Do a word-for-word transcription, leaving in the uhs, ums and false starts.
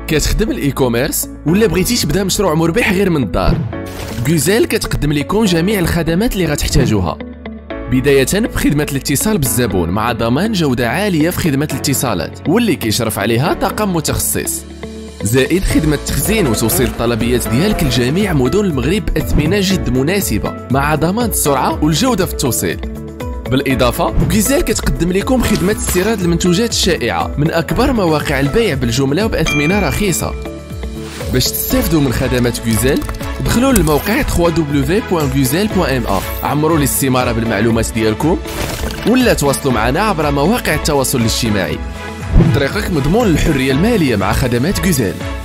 كتخدم الاي كوميرس ولا بغيتي تبدا مشروع مربح غير من الدار؟ غوزيل كتقدم لكم جميع الخدمات اللي غتحتاجوها، بداية بخدمة الاتصال بالزبون مع ضمان جودة عالية في خدمة الاتصالات واللي كيشرف عليها طاقم متخصص، زائد خدمة تخزين وتوصيل الطلبيات ديالك لجميع مدن المغرب بأثمنة جد مناسبة مع ضمان السرعة والجودة في التوصيل. بالإضافة غوزيل كتقدم لكم خدمة استيراد المنتوجات الشائعة من أكبر مواقع البيع بالجملة وبأثمنة رخيصة. باش تستافدوا من خدمات غوزيل دخلوا للموقع دبليو دبليو دبليو بوان غوزيل بوان ام ا، عمروا الاستمارة بالمعلومات ديالكم ولا تواصلوا معنا عبر مواقع التواصل الاجتماعي. طريقك مضمون للحرية المالية مع خدمات غوزيل.